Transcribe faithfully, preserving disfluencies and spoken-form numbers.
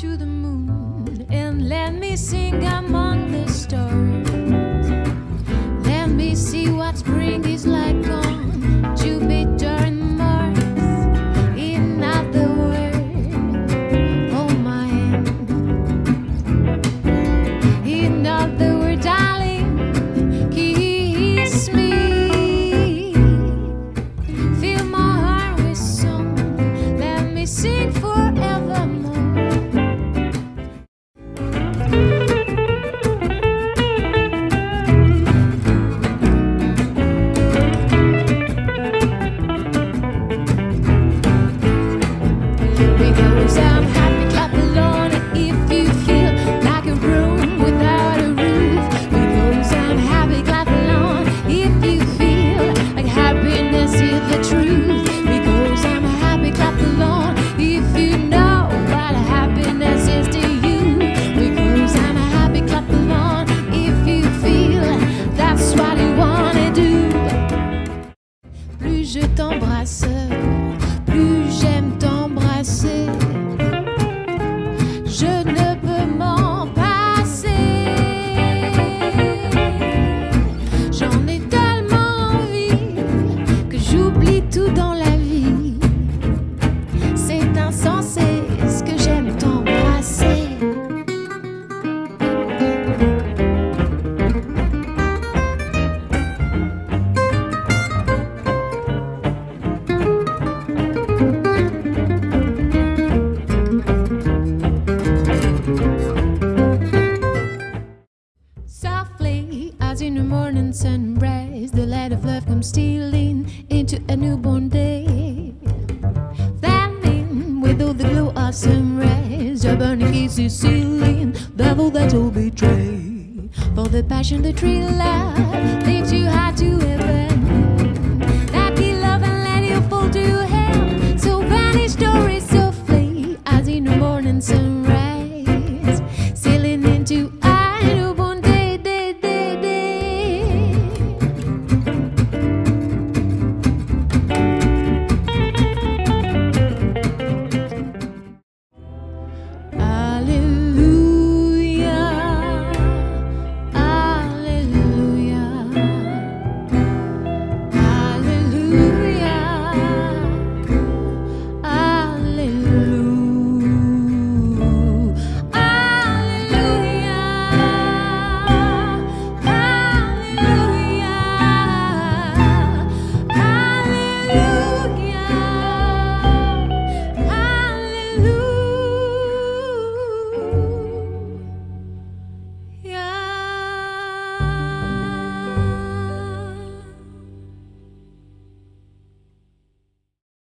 to the moon and let me sing among the stars. Let me see what spring is like on Jupiter and Mars. In other words, hold my hand. In other words, darling, kiss me. Fill my heart with song. Let me sing forevermore. Because I'm happy, clap along if you feel like a room without a roof. Because I'm happy, clap along if you feel like happiness is the truth. Because I'm happy, clap along if you know what happiness is to you. Because I'm happy, clap along if you feel that's what you wanna do. Plus je t'embrasse, plus j'aime t'embrasser. Je ne peux m'en passer. J'en ai tellement envie que j'oublie tout dans la vie. C'est insensé ce que j'aime t'embrasser. Softly, as in the morning sunrise, the light of love comes stealing into a newborn day. Fanning with all the glow of sunrise, a burning kiss is sealing the vow that will betray. For the passion, the tree love lifts you high to heaven. That give love and let you fall to hell. So vanish story.